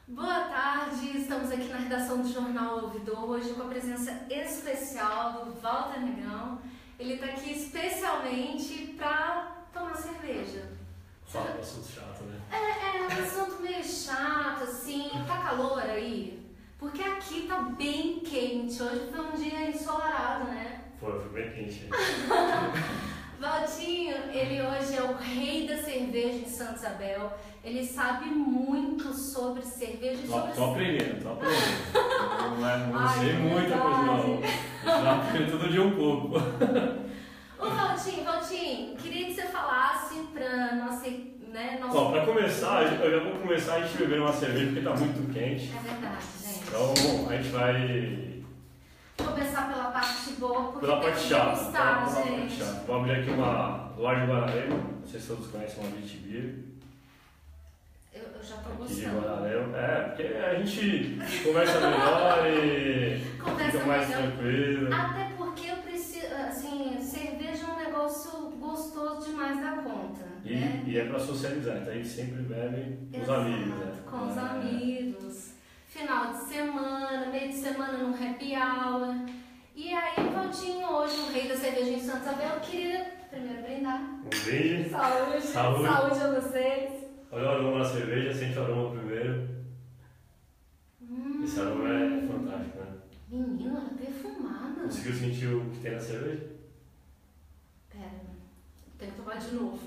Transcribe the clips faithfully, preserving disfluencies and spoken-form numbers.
Boa tarde, estamos aqui na redação do Jornal Ouvidor, hoje com a presença especial do Walter Negrão. Ele está aqui especialmente para tomar cerveja. Fala, um assunto chato, né? É, é um assunto meio chato, assim. Tá calor aí? Porque aqui tá bem quente, hoje foi um dia ensolarado, né? Foi, foi bem quente. Valtinho, ele hoje é o rei da cerveja em Santa Isabel. Ele sabe muito sobre cerveja e Tô, sobre... tô aprendendo, tô aprendendo. Não, é, não Ai, sei muita verdade. coisa não. Já aprendo todo dia um pouco. Ô Valtinho, Valtinho, queria que você falasse pra nossa... Né, nossa... Bom, pra começar, eu já vou começar a gente beber uma cerveja porque tá muito quente. É verdade, gente. Então a gente vai... Começar pela parte boa, porque Pela tem parte que chata. gostar, Pela gente. parte chata. Vou abrir aqui uma loja de Guararema. Não sei se todos conhecem uma Beach Beer. Eu, eu já tô Aqui de gostando. Guararema. É, porque a gente conversa melhor e Conversa fica mais melhor. tranquilo. Até porque eu preciso, assim, cerveja é um negócio gostoso demais da conta, E, né? e é pra socializar, então a gente sempre bebe com os Exato, amigos, né? com os É. amigos. Final de semana, meio de semana num happy hour. E aí, Valtinho, hoje, o rei da cerveja em Santa Isabel, eu queria primeiro brindar. Um brinde. Saúde, Saúde. saúde a vocês. Olha o aroma da cerveja, sente o aroma primeiro. Hum, Esse aroma é fantástico, né? Menino, ela é perfumada. Conseguiu sentir o que tem na cerveja? Pera, tenho que tomar de novo.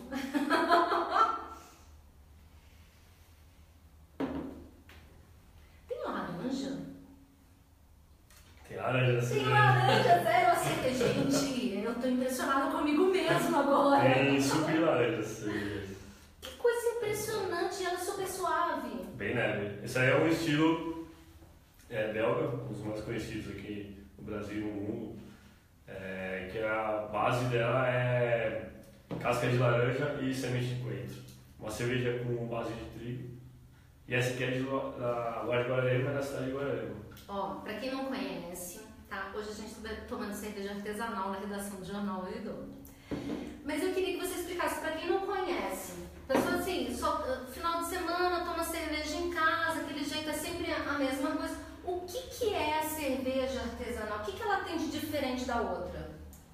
Tem laranja? Tem laranja na Tem cerveja. laranja, sério? Assim, gente, eu tô impressionada comigo mesmo agora. Tem suco de laranja na cerveja. Que coisa impressionante, ela é super suave. Bem leve. Esse aí é um estilo é, belga, um dos mais conhecidos aqui no Brasil e no mundo. É, que a base dela é casca de laranja e semente de coentro. Uma cerveja com base de trigo. E essa aqui é de, da Loja de Guararema, é da cidade de Guararema. Ó, pra quem não conhece, tá? Hoje a gente tá tomando cerveja artesanal na redação do Jornal Ouvidor. Mas eu queria que você explicasse pra quem não conhece. Pessoa assim, só final de semana toma cerveja em casa, aquele jeito é sempre a mesma coisa. O que que é a cerveja artesanal? O que que ela tem de diferente da outra?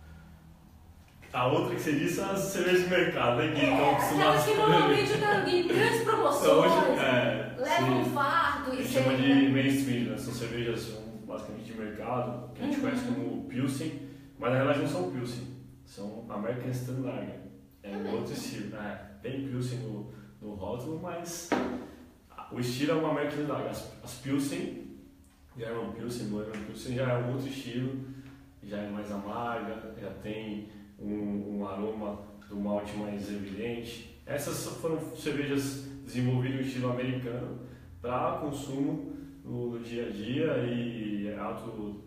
A outra que você disse são as cervejas de mercado, né? Que É, estão aquela acostumadas que normalmente tá em grandes promoções, Então, hoje, é, leva um sim. fardo A e gente chama você... de mainstream, né? São cervejas são basicamente de mercado, que a gente Uhum. conhece como Pilsen, mas na realidade não são Pilsen, são American Standard. É É um mesmo? outro estilo, né? Tem Pilsen no, no rótulo, mas o estilo é uma American Standard. As, as Pilsen, German Pilsen, German Pilsen já é um outro estilo, já é mais amarga, já tem um, um aroma do malte mais evidente. Essas foram cervejas desenvolvidas no estilo americano para consumo no dia a dia e é alto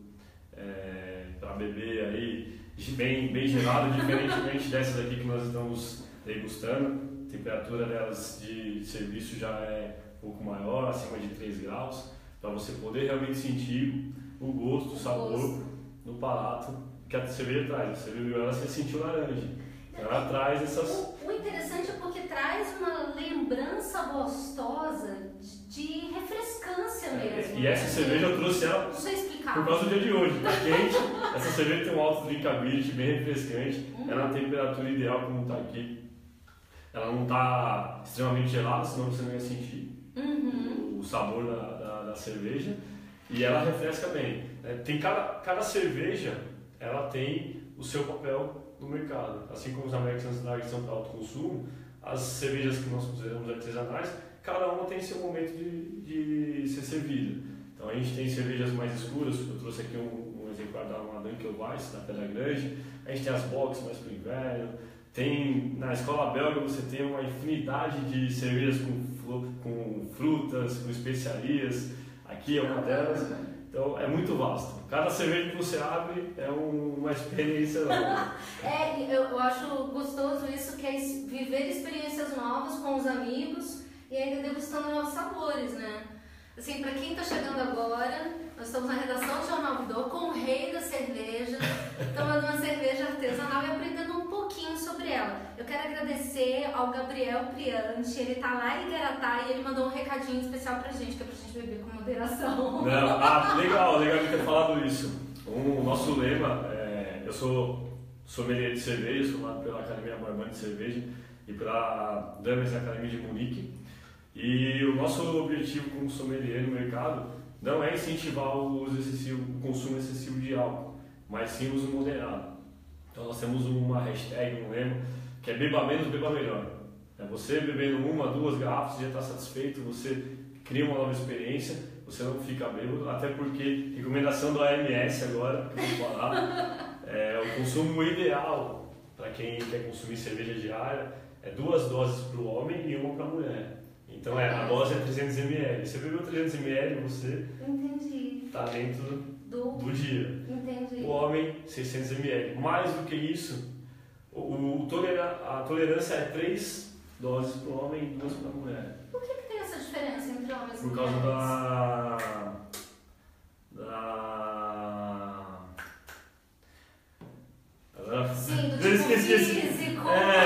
é, para beber aí bem, bem gelado, diferentemente dessas aqui que nós estamos degustando. A temperatura delas de serviço já é um pouco maior, acima de três graus, para você poder realmente sentir o gosto, o sabor gosto. no palato que a cerveja traz. Você bebeu ela, você sentiu laranja. Ela traz essas... O, o interessante é porque traz uma lembrança gostosa de, de refrescância mesmo. E essa cerveja eu trouxe ela Não sei explicar. por causa do dia de hoje. Tá quente, essa cerveja tem um alto drinkability, bem refrescante. Hum. Ela na temperatura ideal como está aqui. Ela não está extremamente gelada, senão você não ia sentir Uhum. o sabor da, da, da cerveja. E ela refresca bem. né? Tem cada, cada cerveja, ela tem o seu papel no mercado. Assim como os American Standard são para alto consumo, as cervejas que nós consideramos artesanais, cada uma tem seu momento de, de ser servida. Então a gente tem cervejas mais escuras, eu trouxe aqui um, um exemplar da uma Dunkelweiss, da Pedra Grande. A gente tem as box mais para o inverno. Tem, na escola belga você tem uma infinidade de cervejas com, flu, com frutas, com especiarias. Aqui é uma delas. Então é muito vasto. Cada cerveja que você abre é um, uma experiência nova. É, eu, eu acho gostoso isso, que é es- viver experiências novas com os amigos e ainda degustando novos sabores, né? Assim, pra quem tá chegando agora, nós estamos na redação do Jornal Ouvidor com o rei da cerveja, tomando uma cerveja artesanal e aprendendo um pouquinho sobre ela. Eu quero agradecer ao Gabriel Priante, ele tá lá em Igaratá e ele mandou um recadinho especial pra gente, que é pra gente beber com moderação. Não, ah, legal, legal de ter falado isso. O nosso lema, é, eu sou sommelier de cerveja, formado pela Academia Barbani de Cerveja e pela Dames Academia de Munique. E o nosso objetivo como sommelier no mercado não é incentivar o, uso excessivo, o consumo excessivo de álcool, mas sim o uso moderado. Então nós temos uma hashtag, um lema, que é beba menos, beba melhor. É você bebendo uma, duas garrafas, já está satisfeito, você cria uma nova experiência, você não fica bêbado, até porque, recomendação da O M S agora, que eu vou falar, é o consumo ideal para quem quer consumir cerveja diária, é duas doses para o homem e uma para a mulher. Então é, a dose é trezentos mililitros. Você bebeu trezentos mililitros, você está dentro do, do dia. Entendi. O homem, seiscentos mililitros. Mais do que isso, o, o tolera, a tolerância é três doses para o homem e duas para a mulher. Por que, que tem essa diferença entre homens e mulheres? Por causa da... da... Sim, do Eu tipo esqueci. físico.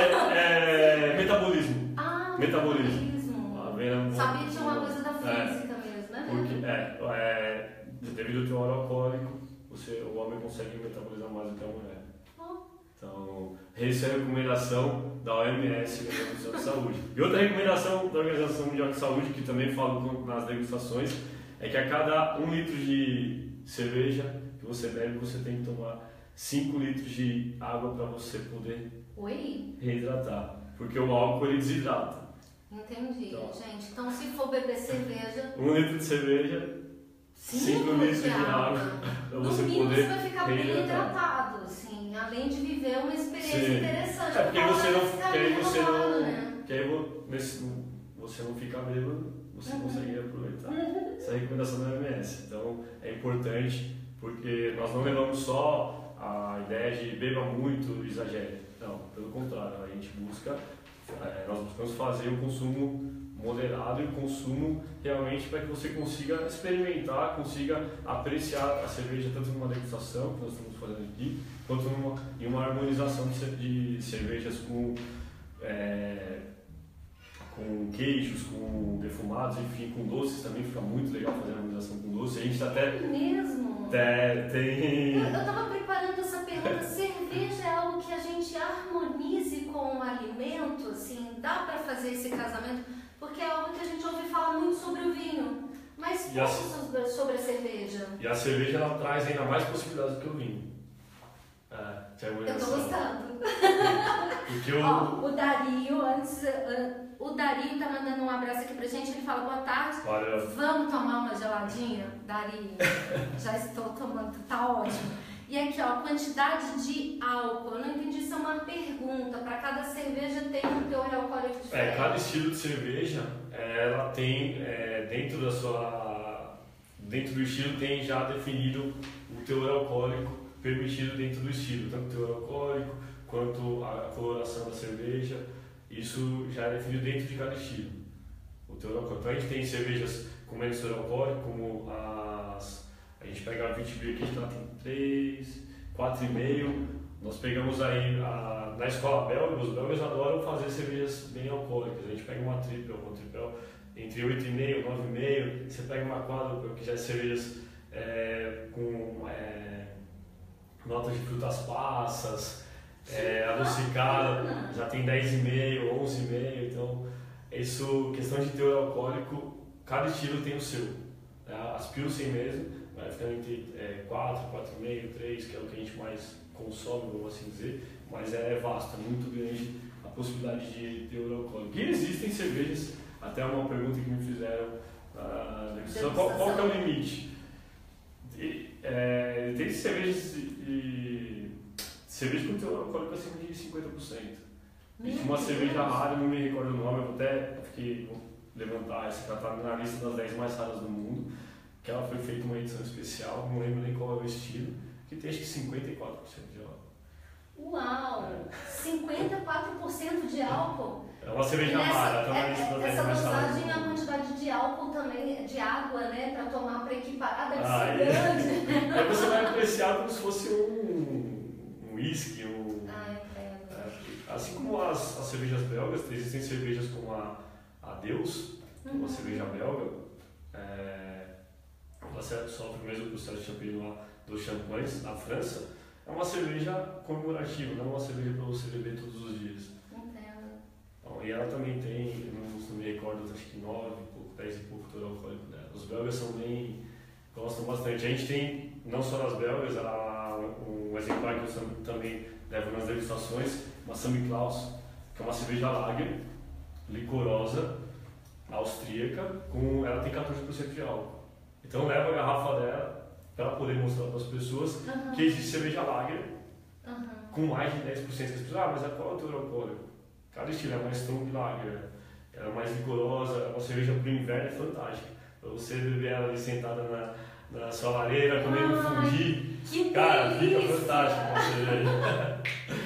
É, é, metabolismo. Ah, metabolismo. metabolismo. Sabia que tinha uma coisa da física é, mesmo, né? Porque, é, é, devido ao teor alcoólico, você, o homem consegue metabolizar mais do que a mulher. Oh. Então, essa é a recomendação da O M S, da Organização de Saúde. E outra recomendação da Organização Mundial de Saúde, que também falo nas degustações, é que a cada um litro de cerveja que você bebe, você tem que tomar cinco litros de água para você poder Oi? reidratar. Porque o álcool ele desidrata. Entendi, então, gente. Então, se for beber cerveja... Um litro de cerveja, cinco litros de água, para você no mínimo, poder você vai ficar bem reidratar. hidratado, assim, além de viver uma experiência Sim. interessante. É porque você não, ficar que aí você renovado, não, né? que aí você, você não fica bêbado, você Uhum. consegue aproveitar. Uhum. Essa é a recomendação da O M S. Então, é importante, porque nós não levamos só a ideia de beba muito e exagere. Não, pelo contrário, a gente busca, é, nós buscamos fazer o consumo moderado e o consumo realmente para que você consiga experimentar, consiga apreciar a cerveja tanto numa degustação, que nós estamos fazendo aqui, quanto numa, em uma harmonização de, de cervejas com, é, com queijos, com defumados, enfim, com doces também, fica muito legal fazer a harmonização com doce. A gente está até... É mesmo? Até, tem... Eu estava preparando essa pergunta, cerveja é algo que a gente harmonize com o alimento, assim, dá para fazer esse casamento? Porque é algo que a gente ouve falar muito sobre o vinho, mas pouco a... sobre a cerveja. E a cerveja ela traz ainda mais possibilidades do que o vinho. É, eu tô gostando. Porque o... Ó, o Dario, antes, uh, o Dario tá mandando um abraço aqui pra gente, ele fala, boa tarde, Valeu. Vamos tomar uma geladinha? Dario, já estou tomando, tá ótimo. E aqui, ó, quantidade de álcool. Eu não entendi se é uma pergunta. Para cada cerveja tem um teor alcoólico diferente. É, cada estilo de cerveja, ela tem é, dentro da sua, dentro do estilo tem já definido o teor alcoólico permitido dentro do estilo, tanto o teor alcoólico quanto a coloração da cerveja. Isso já é definido dentro de cada estilo. O teor alcoólico. Então a gente tem cervejas com menos teor alcoólico, como as a gente pega a vinte mil aqui, ela tem três, quatro vírgula cinco. Nós pegamos aí, a, na escola belga, os belgas adoram fazer cervejas bem alcoólicas. A gente pega uma tripel, uma tripel entre oito vírgula cinco e nove vírgula cinco. Você pega uma quádrupla, que já é cervejas é, com é, notas de frutas passas, é, adocicada, já tem dez vírgula cinco, onze vírgula cinco. Então, isso, questão de teor alcoólico, cada estilo tem o seu. As Pilsen mesmo, vai ficando entre é, quatro, quatro vírgula cinco, três, que é o que a gente mais consome, vamos assim dizer, mas é vasto, é muito grande a possibilidade de teor alcoólico. E existem cervejas, até uma pergunta que me fizeram na degustação, qual, qual que é o limite? E, é, tem cervejas de, cerveja com teor alcoólico acima de cinquenta por cento. Existe uma cerveja rara, não me recordo o nome, eu vou até fiquei, vou levantar essa, ela está na lista das dez mais raras do mundo, que ela foi feita uma edição especial, não lembro nem qual é o estilo, que tem acho que cinquenta e quatro por cento de álcool. Uau! É. cinquenta e quatro por cento de álcool? É uma cerveja rara, está na lista das dez mais raras. Essa dosagem, a quantidade de álcool também, de água, né, para tomar, para equiparar, deve ah, ser grande. Aí você vai apreciar como se fosse um whisky, um, ah, entendo. assim como as, as cervejas belgas, existem cervejas como a, a Deus, que é uma cerveja belga, é, ela sofre o mesmo processo de champanhe lá dos champanhes, na França. É uma cerveja comemorativa, não é uma cerveja para você beber todos os dias. Entendo. Bom, e ela também tem, não, não me recordo, acho que nove, dez e pouco teor alcoólico dela. Os belgas são bem, gostam bastante. A gente tem, não só nas belgas, a, um exemplar que eu também levo nas degustações, uma Sammy Klaus, que é uma cerveja lager, licorosa, austríaca, com, ela tem quatorze por cento de álcool. Então leva a garrafa dela para poder mostrar para as pessoas uhum. que existe cerveja lager uhum. com mais de dez por cento. As pessoas, ah, mas qual é o teor alcoólico? Cada estilo é mais strong lager, ela é mais licorosa, é uma cerveja para o inverno, é fantástica. Para você beber ela ali sentada na, na sua lareira, comendo fundi, cara, fica fantástico uma cerveja.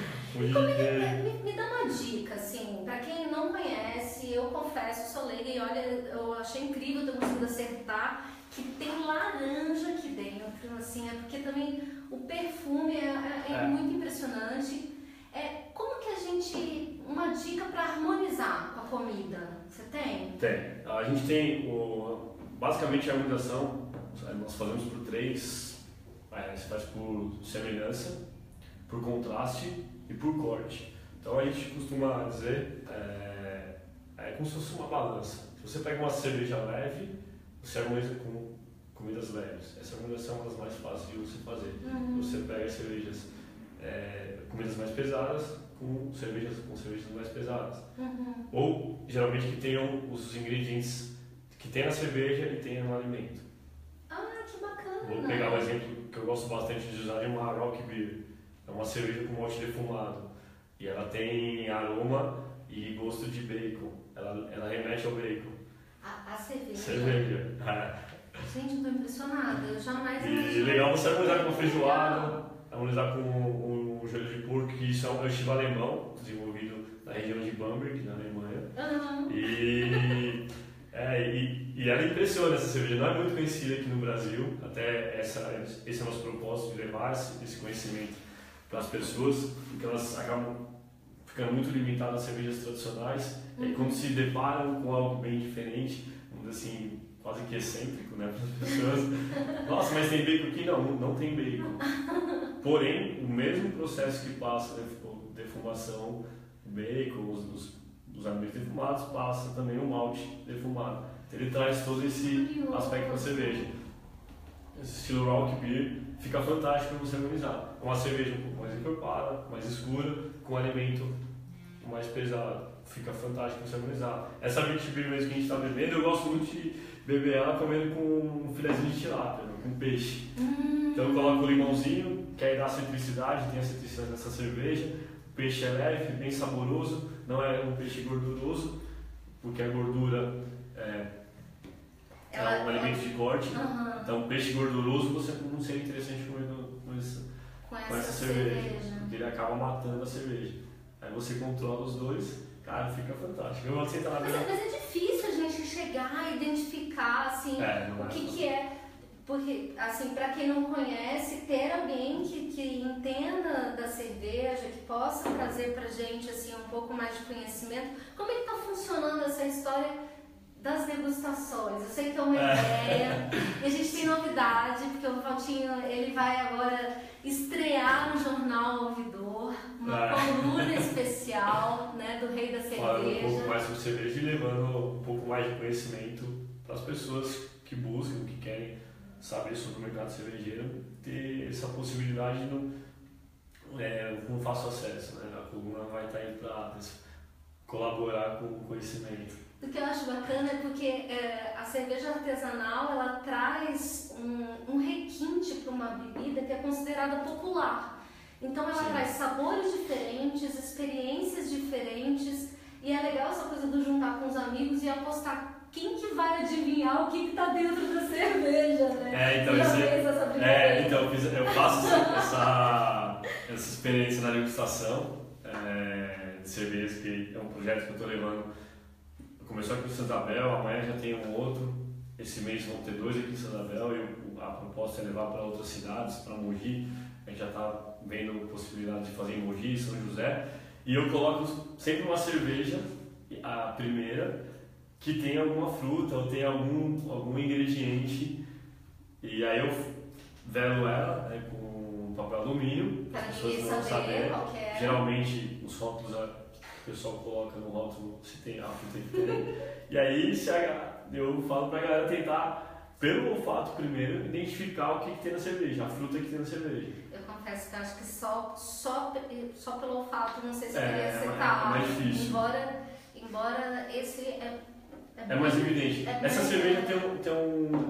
me, me, me dá uma dica, assim, para quem não conhece, eu confesso, sou leiga e olha, eu achei incrível ter conseguido acertar que tem laranja aqui dentro, assim, é porque também o perfume é, é, é. muito impressionante. É, como que a gente, uma dica para harmonizar com a comida, você tem? Tem, a gente tem, o, basicamente a harmonização, nós fazemos por três, é, você faz por semelhança, por contraste e por corte. Então a gente costuma dizer, é, é como se fosse uma balança. Se você pega uma cerveja leve, você harmoniza com comidas leves. Essa harmonização é uma das mais fáceis de você fazer. Uhum. Você pega cervejas, é, comidas mais pesadas com cervejas com cervejas mais pesadas. Uhum. Ou, geralmente, que tenham os ingredientes que tem na cerveja e tem no alimento. Ah, que bacana! Vou pegar um exemplo que eu gosto bastante de usar, é uma Rock Beer. É uma cerveja com malte defumado. E ela tem aroma e gosto de bacon. Ela, ela remete ao bacon. A, a cerveja. Cerveja. É. Gente, eu tô impressionada. Eu jamais E legal você harmonizar com feijoada, harmonizar com o, o joelho de porco, que isso é um estilo alemão, desenvolvido na região de Bamberg, na Alemanha. Uhum. E, é, e, e ela impressiona essa cerveja. Não é muito conhecida aqui no Brasil. Até essa, esse é o nosso propósito, de levar esse, esse conhecimento para as pessoas, porque elas acabam ficando muito limitadas às cervejas tradicionais. Uhum. E quando se deparam com algo bem diferente, vamos dizer assim, quase que excêntrico, né, para as pessoas. Nossa, mas tem bacon aqui? Não, não tem bacon. Porém, o mesmo processo que passa a defumação, o bacon, os, os, os alimentos defumados, passa também o malte defumado. Então, ele traz todo esse aspecto da cerveja. Esse estilo Rock Beer fica fantástico para você harmonizar. Uma cerveja um pouco mais encorpada, mais escura, com um alimento mais pesado. Fica fantástico para você harmonizar. Essa Rock Beer mesmo que a gente está bebendo, eu gosto muito de beber ela comendo com um filezinho de tilápia, com peixe. Hum. Então eu coloco o limãozinho, que aí dá citricidade, tem a citricidade nessa cerveja. O peixe é leve, bem saboroso, não é um peixe gorduroso, porque a gordura é, ela, é um alimento ela... de corte. Uhum. Então peixe gorduroso você não seria interessante comer com, essa, com, essa, com essa cerveja, cerveja, porque ele acaba matando a cerveja. Aí você controla os dois, cara, fica fantástico. Eu vou sentar na mas, mas é difícil a gente chegar e identificar assim, é, o que, que é. Porque, assim, para quem não conhece, ter alguém que, que entenda da cerveja, que possa trazer pra gente assim, um pouco mais de conhecimento, como é que tá funcionando essa história das degustações? Eu sei que é uma é. ideia, e a gente tem novidade, porque o Valtinho, ele vai agora estrear no Jornal Ouvidor, uma é. coluna especial, né, do Rei da Cerveja. Falando um pouco mais sobre cerveja e levando um pouco mais de conhecimento para as pessoas que buscam, que querem saber sobre o mercado cervejeiro, ter essa possibilidade no, é, com fácil acesso, né? A coluna vai estar aí para colaborar com o conhecimento. O que eu acho bacana é porque é, a cerveja artesanal ela traz um, um requinte para uma bebida que é considerada popular. Então ela Sim. traz sabores diferentes, experiências diferentes, e é legal essa coisa do juntar com os amigos e apostar quem que vai adivinhar o que está dentro da cerveja, né? É, então, esse, é, então eu, fiz, eu faço essa, essa experiência na degustação é, de cerveja, que é um projeto que eu estou levando. Começou aqui em Santa Isabel, amanhã já tem um outro. Esse mês vão ter dois aqui em Santa Isabel e a proposta é levar para outras cidades, para Mogi. A gente já está vendo a possibilidade de fazer em Mogi, São José. E eu coloco sempre uma cerveja, a primeira, que tem alguma fruta ou tem algum, algum ingrediente. E aí eu velo ela, né, com papel alumínio, para as pessoas ninguém não saber saber. qual que é. Geralmente os rótulos o pessoal coloca no rótulo se tem a fruta que tem. E aí se a, eu falo pra galera tentar, pelo olfato primeiro, identificar o que, que tem na cerveja, a fruta que tem na cerveja. Eu confesso que acho que só, só, só pelo olfato não sei se É, poderia é acertar. mais difícil. Embora, embora esse é. É, É mais evidente. é Essa mais cerveja tem um. Tem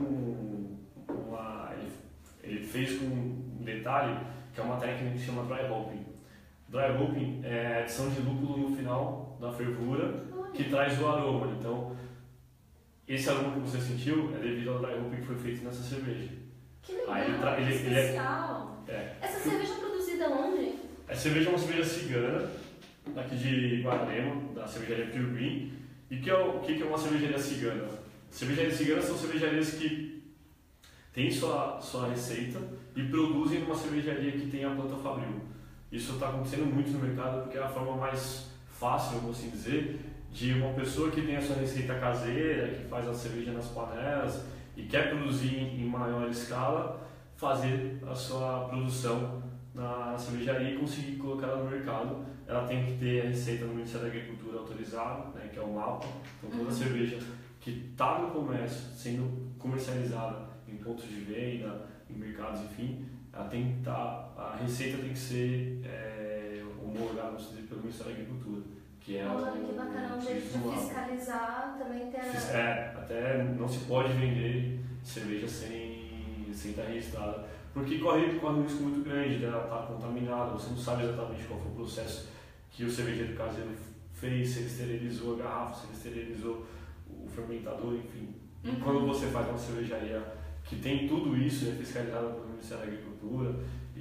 um uma, ele, ele fez com um detalhe que é uma técnica que se chama dry hopping. Dry hopping é a adição de lúpulo no final da fervura que traz o aroma. Então, esse aroma que você sentiu é devido ao dry hopping que foi feito nessa cerveja. Que legal, Aí ele tra- que ele- ele é- especial. É. Essa cerveja é produzida onde? A cerveja é uma cerveja cigana, daqui de Guararema, da cervejaria Pure Green. E que é o o que que é uma cervejaria cigana? Cervejarias ciganas são cervejarias que têm sua, sua receita e produzem numa cervejaria que tem a planta fabril. Isso está acontecendo muito no mercado porque é a forma mais fácil, vamos assim dizer, de uma pessoa que tem a sua receita caseira, que faz a cerveja nas panelas e quer produzir em maior escala, fazer a sua produção na cervejaria e conseguir colocar ela no mercado. Ela tem que ter a receita no Ministério da Agricultura autorizado, né, que é o MAPA. Então toda Uhum. cerveja que está no comércio, sendo comercializada em pontos de venda, em mercados, enfim, ela tem que estar, a receita tem que ser é, homologada pelo Ministério da Agricultura, que é Olha, o, que bacana, um o jeito serviço de MAPA. fiscalizar também ter a... É, até não se pode vender cerveja sem, sem estar registrada, porque corre, corre um risco muito grande dela estar contaminada, você não sabe exatamente qual foi o processo que o cervejeiro caseiro fez, se ele esterilizou a garrafa, se ele esterilizou o fermentador, enfim. E Uhum. quando você faz uma cervejaria que tem tudo isso, é fiscalizada pelo Ministério da Agricultura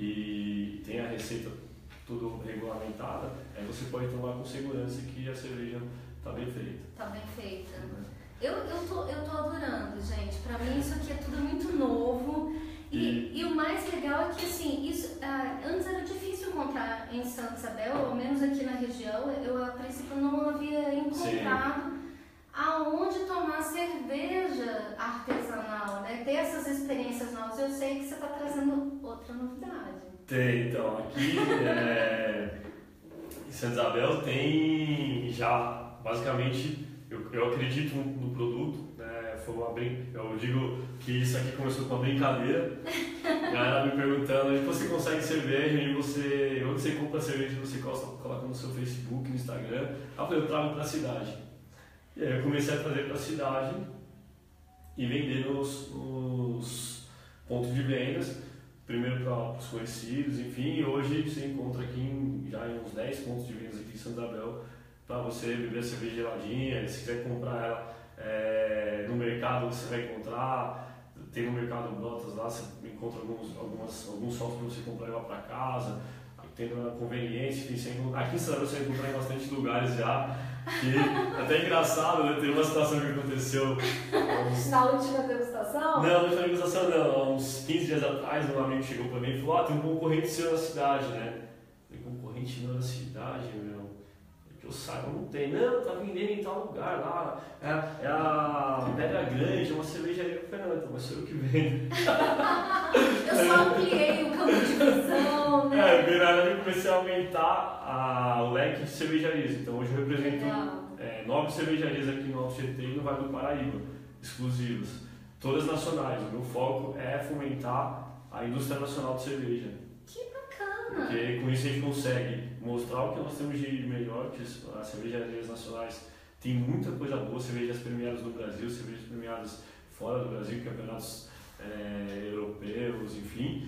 e tem a receita tudo regulamentada, aí você pode tomar com segurança que a cerveja está bem feita. Tá bem feita. Eu, eu, tô, eu tô adorando, gente. Pra mim isso aqui é tudo muito novo. E, E- e o mais legal é que, assim, isso, ah, antes era difícil encontrar em Santa Isabel, ao menos aqui na região, eu a princípio não havia encontrado aonde tomar cerveja artesanal, né? Ter essas experiências novas. Eu sei que você está trazendo outra novidade. Tem, então, aqui é, em Santa Isabel tem já, basicamente, eu, eu acredito no, no produto, né? Foi uma brin... Eu digo que isso aqui começou com uma brincadeira. A galera me perguntando onde você consegue cerveja, onde você, onde você compra cerveja, você coloca no seu Facebook, no Instagram. Aí eu falei, eu trago para a cidade. E aí eu comecei a trazer para a cidade e vender nos, nos pontos de vendas, primeiro para os conhecidos, enfim, e hoje você encontra aqui em, já em uns dez pontos de vendas aqui em Santa Isabel para você beber a cerveja geladinha. Se quiser comprar ela é, no mercado, você vai encontrar, tem no mercado Brotas lá, você encontra alguns, algumas, alguns softwares para você comprar ela para casa, tendo uma conveniência, enfim, você encontra, aqui em Santa Isabel você vai encontrar em bastante lugares já. Que até é engraçado, né? Teve uma situação que aconteceu uns... Na última degustação? Não, na última degustação não, há uns quinze dias atrás um amigo chegou pra mim e falou, ah, tem um concorrente seu na cidade, né? Tem concorrente meu na cidade, meu. Que eu saiba, não tem. Não, tá vendendo em tal lugar lá. É, é a Pedra Grande, é uma cervejaria. Eu falei, não, então, mas sou eu que vendo. Eu só ampliei o campo de visão, né? É, viraram e comecei a aumentar a, o leque de cervejarias. Então hoje eu represento é, nove cervejarias aqui no Alto Tietê e no Vale do Paraíba, exclusivas. Todas nacionais. O meu foco é fomentar a indústria nacional de cerveja. Que bacana! Porque com isso a gente consegue mostrar o que nós temos de melhor, que as cervejarias nacionais têm muita coisa boa, cervejas premiadas no Brasil, cervejas premiadas fora do Brasil, campeonatos é, europeus, enfim.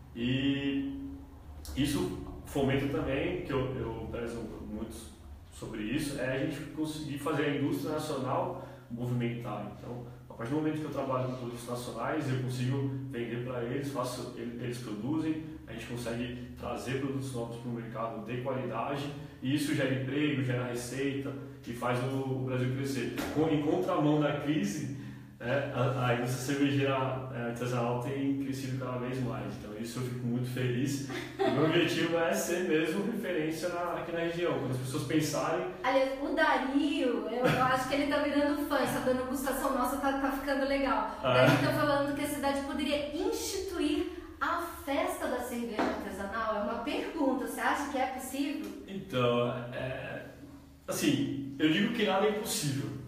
E isso fomenta também, que eu, eu prezo muito sobre isso, é a gente conseguir fazer a indústria nacional movimentar. Então, a partir do momento que eu trabalho com produtos nacionais, eu consigo vender para eles, faço, eles produzem, a gente consegue trazer produtos novos para o mercado de qualidade e isso gera emprego, gera receita e faz o, o Brasil crescer. Em contramão da crise, É, a, a indústria cervejeira artesanal tem crescido cada vez mais, então isso eu fico muito feliz. O meu objetivo é ser mesmo referência na, aqui na região, quando as pessoas pensarem... Aliás, o Dario, eu, eu acho que ele tá virando fã, essa degustação nossa tá, tá ficando legal. O Dario tá falando que a cidade poderia instituir a festa da cerveja artesanal. É uma pergunta, você acha que é possível? Então, é, assim, eu digo que nada é impossível.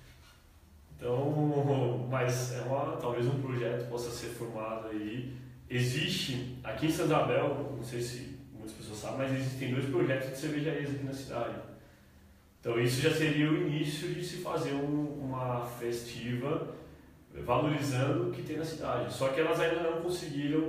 Então, mas é uma, talvez um projeto possa ser formado aí. Existe, aqui em Santa Isabel, não sei se muitas pessoas sabem, mas existem dois projetos de cervejarias aqui na cidade. Então isso já seria o início de se fazer um, uma festiva valorizando o que tem na cidade. Só que elas ainda não conseguiram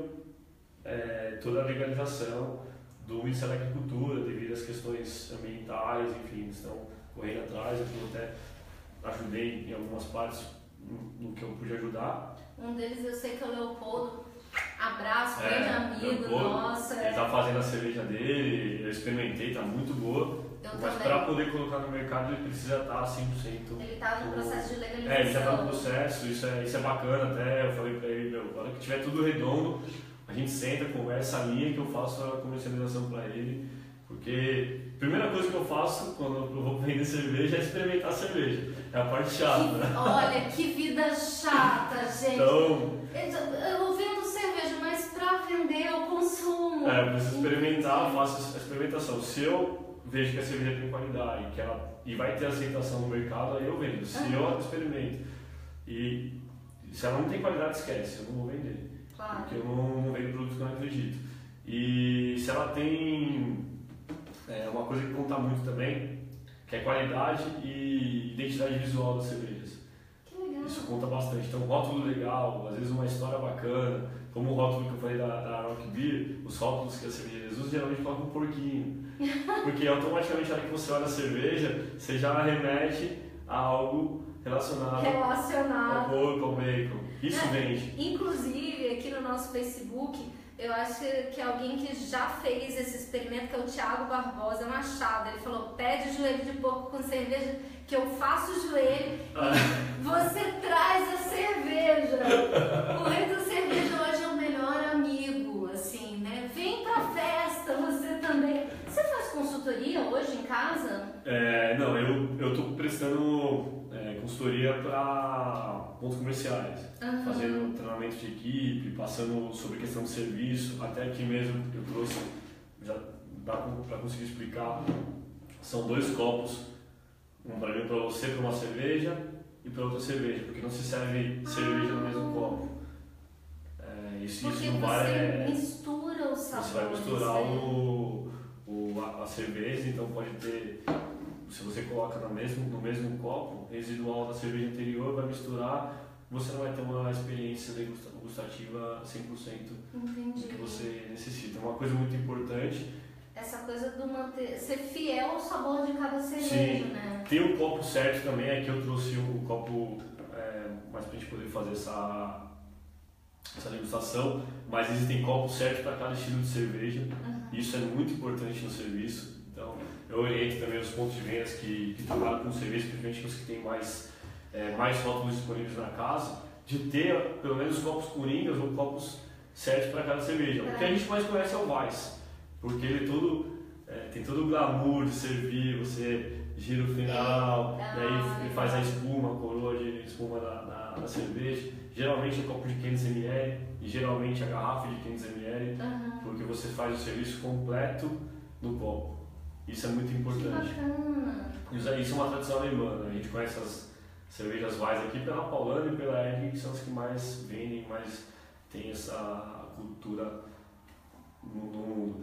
é, toda a legalização do Ministério da Agricultura devido às questões ambientais, enfim, estão correndo atrás, eu até ajudei em algumas partes no que eu pude ajudar. Um deles eu sei que é o Leopoldo. Abraço, é, grande amigo, Leopoldo, nossa. Ele está fazendo a cerveja dele, eu experimentei, está muito boa. Eu mas para poder colocar no mercado ele precisa estar cem por cento. Ele está no processo de legalização. É, ele já está no processo, isso é, isso é bacana até. Eu falei para ele, meu, agora que tiver tudo redondo, a gente senta, conversa a linha que eu faço a comercialização para ele. Porque a primeira coisa que eu faço quando eu vou vender cerveja é experimentar a cerveja. É a parte chata, que, né? Olha, que vida chata, gente. Então, eu vendo cerveja, mas para vender eu consumo. É, eu preciso experimentar, faço a experimentação. Se eu vejo que a cerveja tem qualidade que ela, e vai ter aceitação no mercado, aí eu vendo. Se uhum. eu experimento e se ela não tem qualidade, esquece, eu não vou vender. Claro. Porque eu não, não vendo produtos que eu não acredito. E se ela tem é, uma coisa que conta muito também, que é qualidade e identidade visual das cervejas. Que legal. Isso conta bastante. Então, rótulo legal, às vezes uma história bacana, como o rótulo que eu falei da, da Rock Beer, os rótulos que a cerveja usa geralmente colocam um porquinho. Porque automaticamente, na hora que você olha a cerveja, você já remete a algo relacionado, relacionado. ao porco, ao bacon. Isso é, vende. Inclusive, aqui no nosso Facebook, eu acho que alguém que já fez esse experimento, que é o Thiago Barbosa Machado, ele falou, pede joelho de porco com cerveja, que eu faço o joelho ah. e você traz a cerveja. O rei da cerveja hoje é o melhor amigo, assim, né? Vem pra festa, você também. Você faz consultoria hoje em casa? É, não, eu, eu tô prestando é, consultoria para pontos comerciais, uhum. fazendo treinamento de equipe, passando sobre questão de serviço, até aqui mesmo eu trouxe, já dá para conseguir explicar, são dois copos, um para mim para você, para uma cerveja e para outra cerveja, porque não se serve ah. cerveja no mesmo copo. É, isso, porque isso não você vai, é, mistura os sabores. Você vai misturar o, o, a, a cerveja, então pode ter... Se você coloca no mesmo, no mesmo copo residual da cerveja anterior, vai misturar, você não vai ter uma experiência gustativa cem por cento Entendi. do que você necessita. É uma coisa muito importante. Essa coisa do manter, ser fiel ao sabor de cada cerveja, Sim. né? Tem o copo certo também, aqui eu trouxe o copo é, mais para a gente poder fazer essa, essa degustação, mas existem copos certos para cada estilo de cerveja. Uhum. Isso é muito importante no serviço. Então, eu oriento também os pontos de vendas que, que trabalham com cerveja, principalmente os que têm mais, é, mais rótulos disponíveis na casa, de ter pelo menos copos coringas ou copos certos para cada cerveja. O que a gente mais conhece é o Weiss, porque ele todo, é, tem todo o glamour de servir, você gira o final, é. daí ele faz a espuma, a coroa de espuma da, da, da cerveja. Geralmente é copo de quinhentos mililitros e geralmente a garrafa de quinhentos mililitros, uhum. porque você faz o serviço completo no copo. Isso é muito importante. Que bacana. Isso é uma tradição alemã, né? A gente conhece as cervejas Weiss aqui pela Paulana e pela Heineken, que são as que mais vendem, mais tem essa cultura no mundo.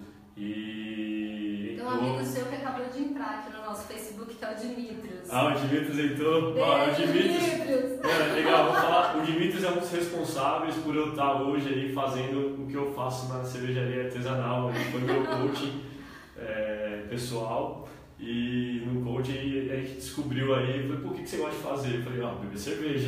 E... Tem um amigo seu que acabou de entrar aqui no nosso Facebook, que é o Dimitrios. Ah, o Dimitrios entrou? Beijo, ah, o Dimitrios. Dimitrios. É, legal, vou falar. O Dimitrios é um dos responsáveis por eu estar hoje aí fazendo o que eu faço na cervejaria artesanal. Ele foi meu coaching é, pessoal. E no coaching a gente descobriu aí, eu falei, pô, o que você gosta de fazer? Eu falei, ah, beber cerveja.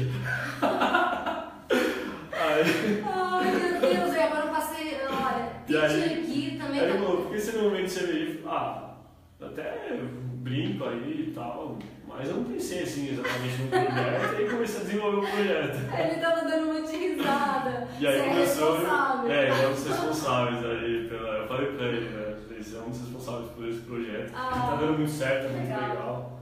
Aí... Ai, meu Deus, e agora eu passei, olha, e aí, aqui também. Aí, tá... pô, por que você não vende cerveja? Ah, até brinco aí e tal, mas eu não pensei assim exatamente no projeto e aí comecei a desenvolver o projeto. Ele tava dando uma de risada. E aí Você começou. é responsável. É, ele é um dos responsáveis aí pela. Eu falei pra ele, né? Eles são um dos responsáveis por esse projeto. Ah, que tá dando muito certo, é muito legal, legal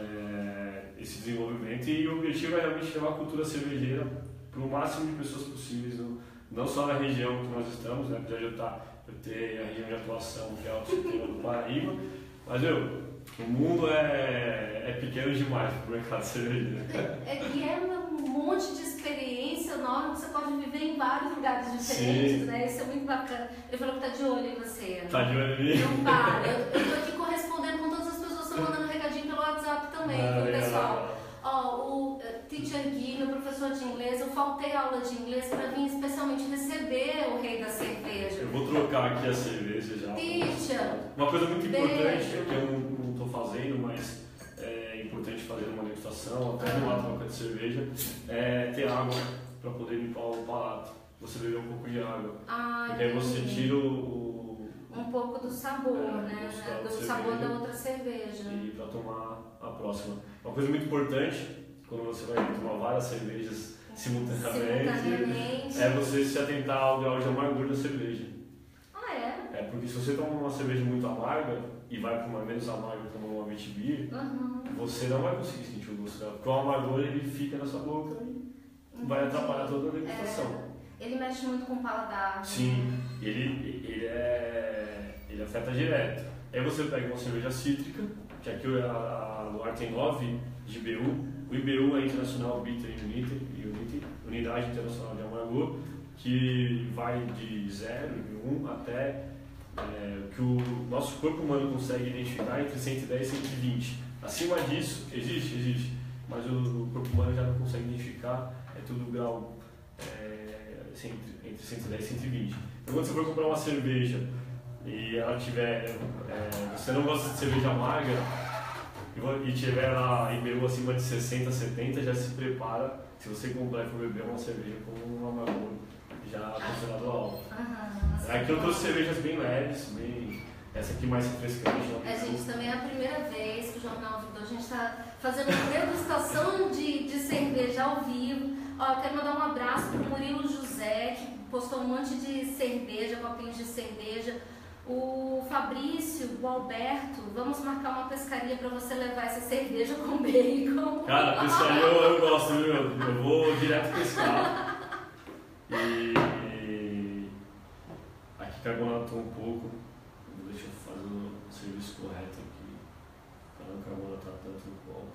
é, esse desenvolvimento. E o objetivo é realmente levar a cultura cervejeira para o máximo de pessoas possíveis, no, não só na região que nós estamos, né? Apesar de eu, tá, eu ter a região de atuação que é o sistema do Paraíba, mas eu. O mundo é, é pequeno demais para o mercado cervejeiro. É, é, e é um monte de experiência enorme, você pode viver em vários lugares diferentes, Sim. né? Isso é muito bacana. Ele falou que tá de olho em você. Tá de olho em mim? Não para. Eu, eu tô aqui correspondendo com todas as pessoas, estão mandando recadinho pelo WhatsApp também, ah, viu, pessoal? Ó, o uh, Teacher Gui, meu professor de inglês, eu faltei aula de inglês para vir especialmente receber o rei da cerveja. Eu vou trocar aqui a cerveja já. Teacher! Uma coisa muito beijo. importante, que eu não, não tô fazendo, mas é importante fazer uma degustação, até numa troca de cerveja, é ter água para poder limpar o palato. Você beber um pouco de água. Ah, porque aí você tira o... um pouco do sabor, é, né? Do, do sabor da outra cerveja. E para tomar a próxima. Uma coisa muito importante, quando você vai tomar várias cervejas simultaneamente, simultaneamente. é você se atentar ao grau de amargura da cerveja. Ah, é? É, porque se você toma uma cerveja muito amarga e vai para uma menos amarga como uma wheat beer, uhum. você não vai conseguir sentir o gosto dela, porque o amargor ele fica na sua boca e Entendi. vai atrapalhar toda a degustação. É, ele mexe muito com o paladar. Sim, ele, ele, é, ele afeta direto. Aí você pega uma cerveja cítrica, que aqui a, a Luar tem nove de I B U. O I B U é Internacional Bitter Unity, Unity, Unidade Internacional de Amargor, que vai de zero, de um, até é, que o nosso corpo humano consegue identificar entre cento e dez e cento e vinte. Acima disso, existe, existe, mas o, o corpo humano já não consegue identificar, é tudo grau é, entre cento e dez e cento e vinte. Então quando você for comprar uma cerveja e ela tiver, é, você não gosta de cerveja amarga e tiver a I B U acima de sessenta, setenta, já se prepara, se você comprar e for beber uma cerveja com um amargor já considerado alto. Uhum, aqui eu trouxe cervejas bem leves, bem, essa aqui mais refrescante. É, gente, também é a primeira vez que o Jornal Vidor, a gente está fazendo uma degustação de, de cerveja ao vivo. Ó, eu quero mandar um abraço para o Murilo José, que postou um monte de cerveja, copinhos de cerveja. O Fabrício, o Alberto, vamos marcar uma pescaria para você levar essa cerveja com bacon. Cara, pescaria eu, eu gosto, viu? Eu vou direto pescar. E aqui carbonatou um pouco. Deixa eu fazer o serviço correto aqui para não carbonatar tanto no copo.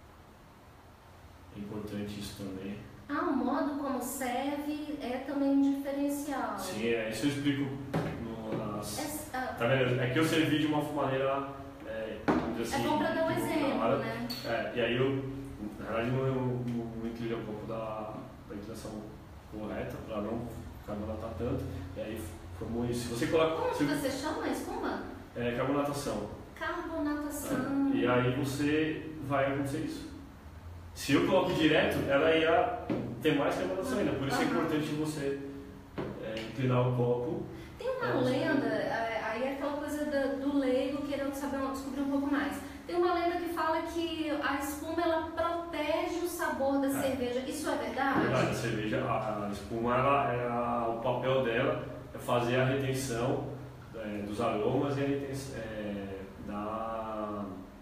É importante isso também. Ah, o modo como serve é também um diferencial. Sim, é, isso eu explico no, nas... É, uh, tá vendo? É que eu servi de uma maneira, é, assim... É bom pra dar um exemplo, hora, né? É, e aí eu, na verdade, não, não, não incluí um pouco da, da inclinação correta para não carbonatar tanto. E aí formou isso. Se você coloca... Como se, você chama isso? Como? É, carbonatação. Carbonatação. É, e aí você vai acontecer isso. Se eu coloco direto, ela ia ter mais carbonatação ainda. Por isso uhum. é importante você é, inclinar o copo. Tem uma lenda, aí é aquela coisa do, do leigo querendo saber, descobrir um pouco mais. Tem uma lenda que fala que a espuma ela protege o sabor da é. cerveja. Isso é verdade? É verdade. A cerveja, a, a espuma, ela, ela, o papel dela é fazer a retenção é, dos aromas e a retenção é, da...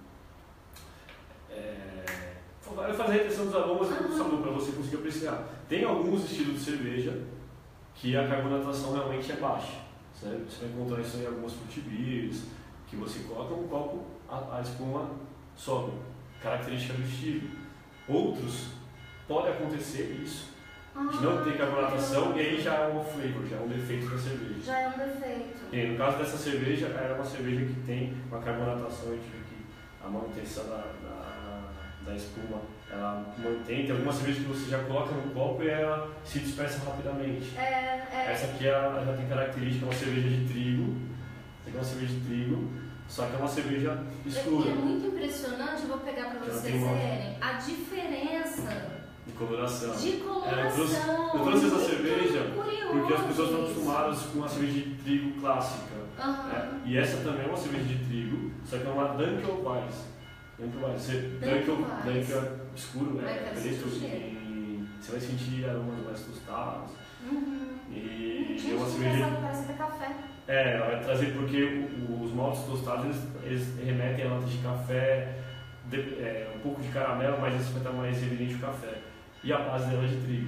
É, vai fazer a retenção dos aromas e do sabor para você conseguir apreciar. Tem alguns estilos de cerveja que a carbonatação realmente é baixa. Certo? Você vai encontrar isso em algumas fruit beers, que você coloca um copo, a, a espuma sobe. Característica do estilo. Outros, pode acontecer isso, de não ter carbonatação, e aí já é um flavor, já é um defeito da cerveja. Já é um defeito. E no caso dessa cerveja, era uma cerveja que tem uma carbonatação, eu tive que a manutenção da, da, da espuma, ela mantém. Tem algumas cervejas que você já coloca no copo e ela se dispersa rapidamente. É, é. Essa aqui ela já tem característica, é uma cerveja de trigo, tem uma cerveja de trigo, só que é uma cerveja escura. É, é muito impressionante, eu vou pegar para vocês verem a diferença de coloração. De coloração. É, eu, trouxe, eu trouxe essa cerveja curioso, porque as pessoas estão isso. acostumadas com uma cerveja de trigo clássica. Uhum. É, e essa também é uma cerveja de trigo, só que é uma Dunkelweiss. Dunkelweiss. Dunkel, Dunkel escuro, é, é preto e você vai sentir aromas mais tostados. Uhum. E Gente, é uma cerveja. Parece até café. É, ela vai trazer porque os maltes tostados eles, eles remetem a notas de café, de, é, um pouco de caramelo, mas esse vai estar mais evidente o café. E a base dela é de trigo.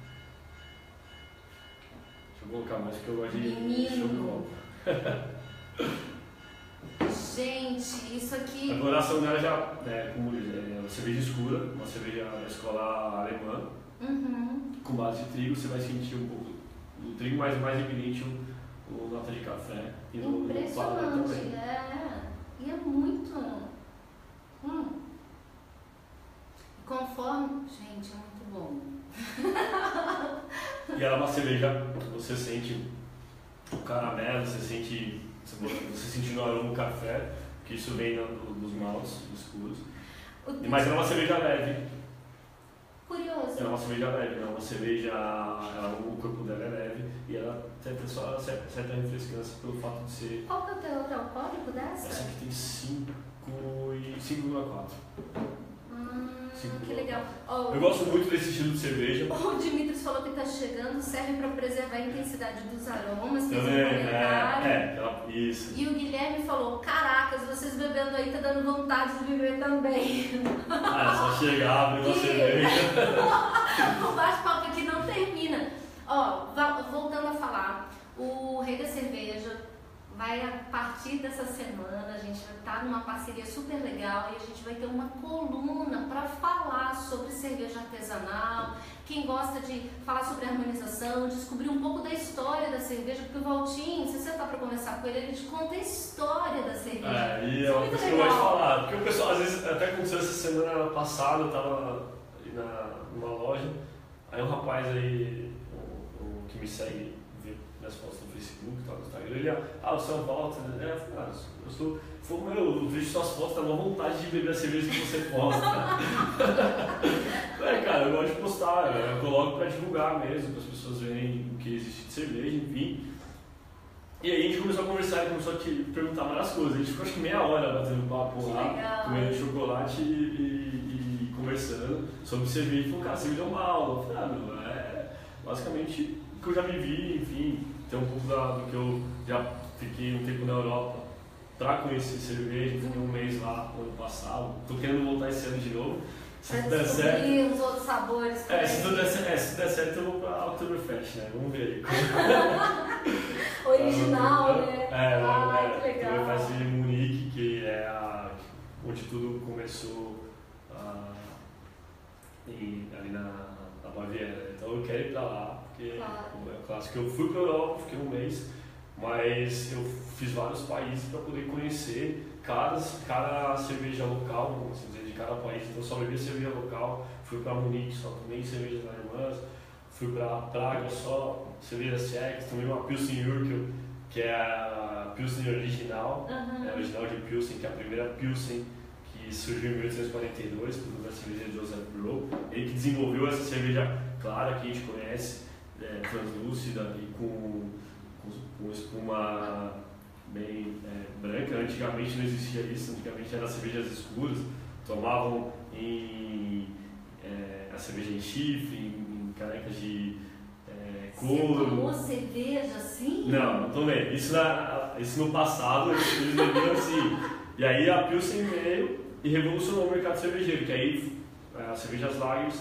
Deixa eu colocar mais que eu gosto de Menino. Gente, isso aqui. A coloração dela já é como é uma cerveja escura, uma cerveja da escola alemã, Uhum. com base de trigo. Você vai sentir um pouco do trigo, mas mais evidente o, o nota de café e no, no paladar também. É, e é muito. Hum. Conforme. Gente, é muito bom. E ela é uma cerveja que você sente o caramelo, você sente. Você sente no aroma o café, que isso vem do, dos maltes escuros. Mas ela é uma cerveja leve. Curioso. Ela é uma cerveja leve, não é uma cerveja. Ela, o corpo dela é leve e ela tem só certa, certa refrescância pelo fato de ser. Qual que é o teor alcoólico dessa? Essa aqui tem cinco vírgula quatro. Hum, que legal. Oh, eu gosto muito desse estilo de cerveja. O Dimitris falou que está chegando, serve para preservar a intensidade dos aromas. Também, é, é, ela, isso. E o Guilherme falou, caracas, vocês bebendo aí tá dando vontade de beber também. Ah, é só chegar, abrir uma cerveja. O bate-papo aqui não termina. Ó, voltando a falar, o Rei da Cerveja vai, a partir dessa semana, a gente vai estar numa parceria super legal e a gente vai ter uma coluna para falar sobre cerveja artesanal. Quem gosta de falar sobre harmonização, descobrir um pouco da história da cerveja, porque o Valtinho, se você está para conversar com ele, ele te conta a história da cerveja. É, e é uma coisa que eu gosto de falar, porque o pessoal, às vezes, até aconteceu essa semana passada, eu estava na, numa loja, aí um rapaz aí, o, o que me segue, minhas fotos no Facebook, tal, no Instagram, ele, ah, o seu Walter, né? Eu falei, ah, eu sou, foi, meu, eu vejo suas fotos, tá uma vontade de beber a cerveja que você posta. É, cara, eu gosto de postar, eu coloco pra divulgar mesmo, para as pessoas verem o que existe de cerveja, enfim. E aí a gente começou a conversar e começou a te perguntar várias coisas. A gente ficou acho que meia hora batendo papo lá, comendo chocolate e, e, e conversando sobre cerveja. E falou, cara, cerveja é uma aula. Eu falei, ah, meu, é basicamente o que eu já vivi, enfim, tem um pouco da, do que eu já fiquei um tempo na Europa pra conhecer cerveja, fiquei um mês lá no ano passado. Tô querendo voltar esse ano de novo. Se tudo der certo. Os outros sabores. É, se tudo der, é, se der certo, eu vou pra Oktoberfest, né? Vamos ver aí. Original, né? É, ah, é, que legal. Oktoberfest de Munique, que é a, onde tudo começou a, em, ali na, na Baviera. Então eu quero ir pra lá, porque claro. É clássico. Eu fui pra Europa, fiquei um mês, mas eu fiz vários países para poder conhecer cada, cada cerveja local, vamos dizer, de cada país. Então só bebi cerveja local, fui para Munique, só tomei cervejas alemãs, fui para Praga, só cervejas tchecas, tomei uma Pilsen Urquell, que é a Pilsen original, uhum. É a original de Pilsen, que é a primeira Pilsen que surgiu em mil oitocentos e quarenta e dois, por da cerveja de Joseph Brau. Ele que desenvolveu essa cerveja clara que a gente conhece, é, translúcida e com, com, com espuma bem é, branca. Antigamente não existia isso, antigamente eram cervejas escuras, tomavam em, é, a cerveja em chifre, em, em canecas de é, couro. Você tomou cerveja assim? Não, não tomei. Isso, na, isso no passado eles bebiam assim. E aí a Pilsen veio e revolucionou o mercado cervejeiro, que aí as cervejas lagers,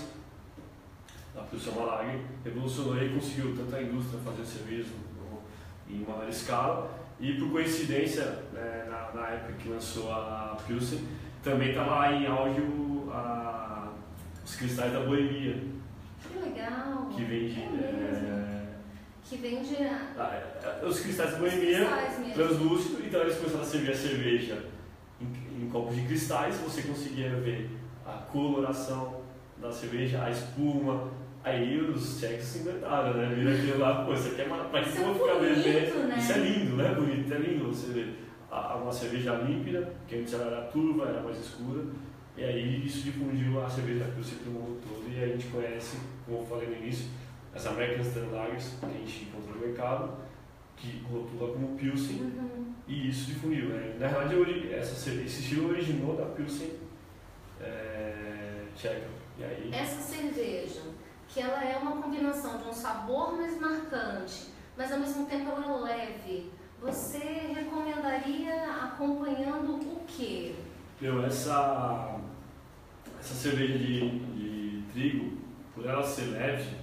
a Pilsen é uma lager, revolucionou e conseguiu tanto a indústria fazer cerveja em maior escala. E por coincidência, né, na, na época que lançou a Pilsen, também estava em auge o, a, os cristais da Boemia. Que legal! Que vende. É, que vende. A, os cristais da Boemia, translúcido, então eles começaram a servir a cerveja em, em copos de cristais, você conseguia ver a coloração da cerveja, a espuma. Aí os tchecos se inventaram, né? Vira aquilo lá, pô, isso aqui é uma. Pra que eu vou ficar bebendo? Né? Isso é lindo, né? Bonito, é lindo você ver uma cerveja límpida, que antes ela era turva, era mais escura, e aí isso difundiu a cerveja que você pro mundo todo, e a gente conhece, como eu falei no início, as American Style Lagers que a gente encontrou no mercado, que rotula como Pilsen, Uhum. e isso difundiu. Né? Na verdade, ori- essa, esse estilo originou da Pilsen é, tcheca. E aí, Essa cerveja, que ela é uma combinação de um sabor mais marcante, mas ao mesmo tempo ela é leve, você recomendaria acompanhando o quê? meu, essa, essa cerveja de, de trigo, por ela ser leve,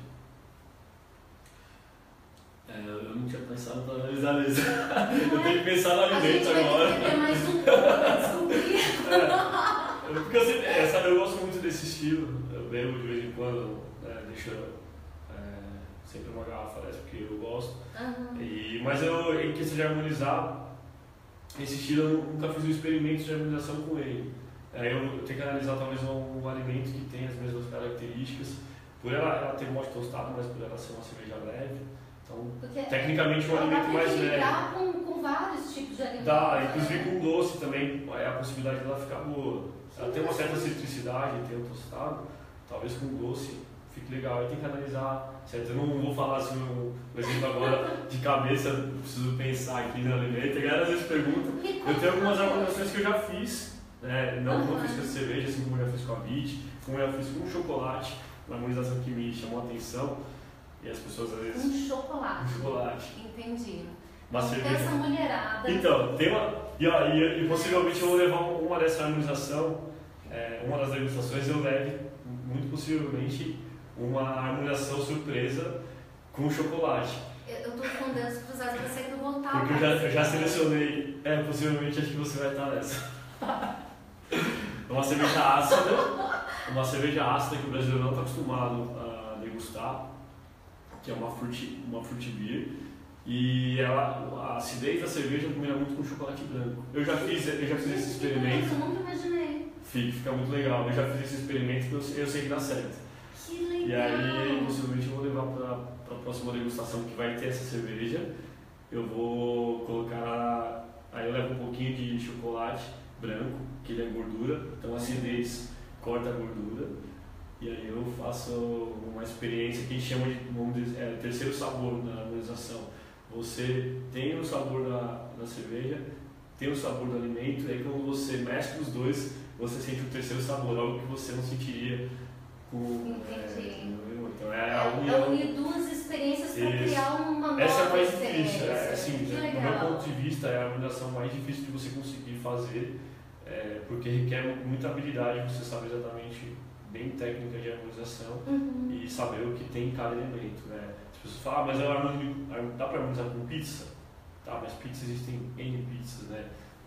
é, eu não tinha pensado para analisar isso. Eu tenho que pensar no A alimento gente vai agora. ter que ter mais um pouco para descobrir. É, porque eu, sempre, é, sabe, eu gosto muito desse estilo, eu bebo de vez em quando, né, deixo é, sempre uma garrafa dessa porque eu gosto. Uhum. E, mas eu, em questão de harmonizar, esse estilo eu nunca fiz um experimento de harmonização com ele. É, eu, eu tenho que analisar talvez um, um alimento que tem as mesmas características, por ela, ela ter um mote tostado, mas por ela ser uma cerveja leve. Então, Porque tecnicamente um ela dá alimento para mais leve. equilibrar com, com vários tipos de alimentos. Dá, inclusive né? com doce também, é a possibilidade dela ficar boa. Ela tem uma certa citricidade, tem um tostado, talvez com doce fique legal. Aí tem que analisar, certo? Eu não vou falar assim, um, um exemplo agora de cabeça, eu preciso pensar aqui no alimento. A galera às vezes pergunta. Eu tenho algumas harmonizações que eu já fiz, né? Não, Uhum. não fiz com a cerveja, assim como eu já fiz com a Beat, como eu já fiz com o chocolate, uma harmonização que me chamou a atenção. E as pessoas às vezes. Um chocolate. Um chocolate. Entendi. Uma Então, cerveja. essa mulherada. Então, tem uma. E, ó, e, e possivelmente eu vou levar uma dessa harmonização, é, uma das degustações eu leve, muito possivelmente, uma harmonização surpresa com chocolate. Eu, eu tô com dedos cruzados pra ser que eu vou estar. Porque eu já, eu já selecionei, é, possivelmente acho que você vai estar nessa. Uma cerveja ácida, uma cerveja ácida que o brasileiro não está acostumado a degustar, que é uma fruit, uma fruit beer. E ela, a acidez da cerveja combina muito com chocolate branco. Eu já fiz, eu já fiz esse experimento. Eu nunca imaginei. Fica, fica muito legal. Eu já fiz esse experimento e eu, eu sei que dá certo. Que legal. E aí, possivelmente, eu vou levar para a próxima degustação que vai ter essa cerveja. Eu vou colocar. Aí eu levo um pouquinho de chocolate branco, que ele é gordura, então a acidez corta a gordura. E aí eu faço uma experiência que a gente chama de, vamos dizer, é, terceiro sabor na harmonização. Você tem o sabor da, da cerveja, tem o sabor do alimento, e aí quando você mescla os dois, você sente o terceiro sabor, algo que você não sentiria com... Entendi. É, então é É, a é união. unir duas experiências para Isso. criar uma nova Essa é a mais experiência. difícil, é, assim, Que do meu legal. ponto de vista, é a harmonização mais difícil de você conseguir fazer, é, porque requer muita habilidade, você sabe exatamente, bem técnica de harmonização, Uhum. e saber o que tem em cada elemento, né? As pessoas falam, ah, mas eu harmonizo, dá para harmonizar com pizza? Tá, mas pizza existem N pizzas, né?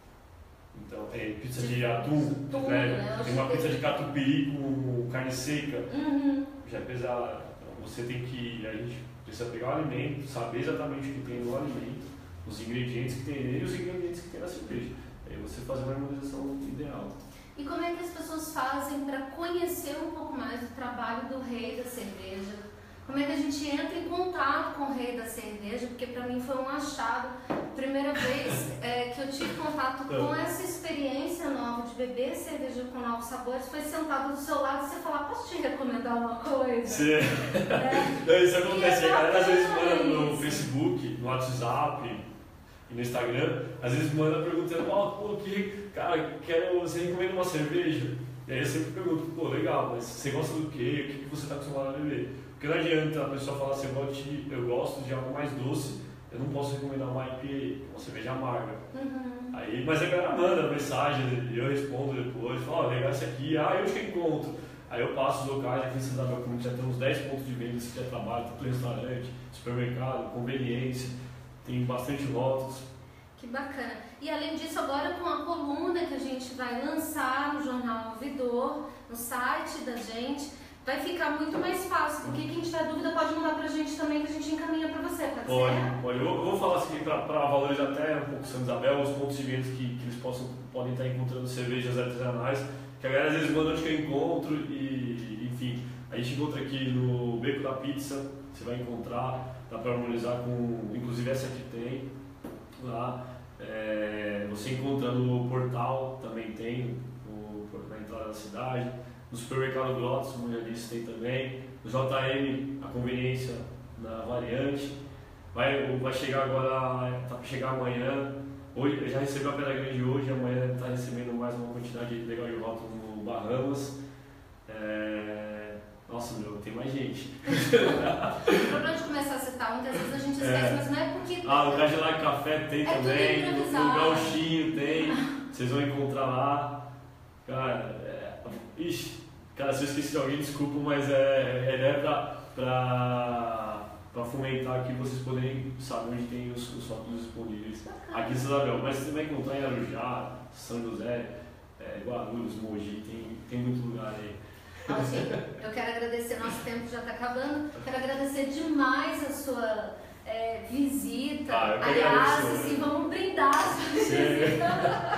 Então, tem pizza de, De atum, tudo, né? né? Tem uma pizza de catupiry com carne seca, Uhum. já é pesada. Então, você tem que, a gente precisa pegar o alimento, saber exatamente o que tem no alimento, os ingredientes que tem nele e os ingredientes que tem na cerveja. Aí você fazer uma harmonização ideal. E como é que as pessoas fazem para conhecer um pouco mais do trabalho do rei da cerveja? Como é que a gente entra em contato com o rei da cerveja? Porque para mim foi um achado. Primeira vez é, que eu tive contato com essa experiência nova de beber cerveja com novos sabores, foi sentado do seu lado e você falar, posso te recomendar uma coisa? Sim. É. Isso acontece, E é a galera às vezes manda no isso. Facebook, no WhatsApp e no Instagram, às vezes manda perguntando, ó, pô, que, cara, quero, você recomenda uma cerveja? E aí eu sempre pergunto, pô, legal, mas você gosta do quê? O que, que você está acostumado a beber? Porque não adianta a pessoa falar assim, eu gosto de, eu gosto de algo mais doce, eu não posso recomendar uma I P A, uma cerveja amarga. Uhum. Aí, mas a galera manda mensagem e eu respondo depois, falo, ó, legal isso aqui, ah, eu que encontro. Aí eu passo os locais aqui em Santa Isabel, como já tem uns dez pontos de venda que já trabalham, tanto restaurante, supermercado, conveniência, tem bastante rótulos. Que bacana. E além disso, agora com a coluna que a gente vai lançar no Jornal Ouvidor, no site da gente, vai ficar muito mais fácil, porque quem tiver dúvida pode mandar pra gente também, que a gente encaminha pra você, pode Pode, ser? pode. Eu vou falar assim para valorizar até um pouco Santa Isabel, os pontos de venda que, que eles possam, podem estar encontrando cervejas artesanais, que a galera às vezes manda onde que eu encontro e, enfim, a gente encontra aqui no Beco da Pizza, você vai encontrar, dá para harmonizar com, inclusive essa que tem lá, é, você encontra no portal, também tem, no, na entrada da cidade, no supermercado Grotos, como eu já disse, tem também, no J M, a conveniência na variante, Vai, vai chegar agora, tá para chegar amanhã. Hoje, já recebeu a Pedra Grande hoje, amanhã deve estar recebendo mais uma quantidade legal de rótulos no Bahamas. É... Nossa, meu, tem mais gente. O problema de começar a citar um, que às vezes a gente esquece, é. Mas não é porque... Ah, no Cadillac Café tem é também, no Gauchinho tem, vocês vão encontrar lá. Cara, é... ixi, cara, se eu esqueci de alguém, desculpa, mas é, é, é pra, pra, pra fomentar aqui vocês poderem saber onde tem os, os rótulos disponíveis. Bacana. Aqui em São Isabel, mas você vai encontrar em Arujá, São José, é, Guarulhos, Mogi, tem, tem muito lugar aí. Altinho, eu quero agradecer, nosso tempo já está acabando, quero agradecer demais a sua é, visita. Ah, aliás, assim, vamos brindar a sua visita.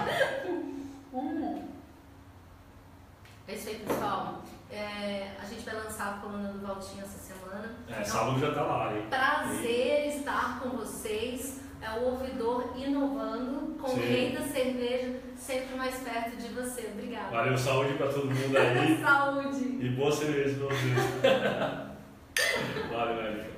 hum. É isso aí, pessoal. É, a gente vai lançar a coluna do Valtinho essa semana. É, então, sábado já está lá, hein? Prazer e... estar com vocês. É o ouvidor inovando com Sim. o rei da cerveja sempre mais perto de você. Obrigada. Valeu, saúde para todo mundo aí. Saúde. E boa cerveja para vocês. Valeu, Érica.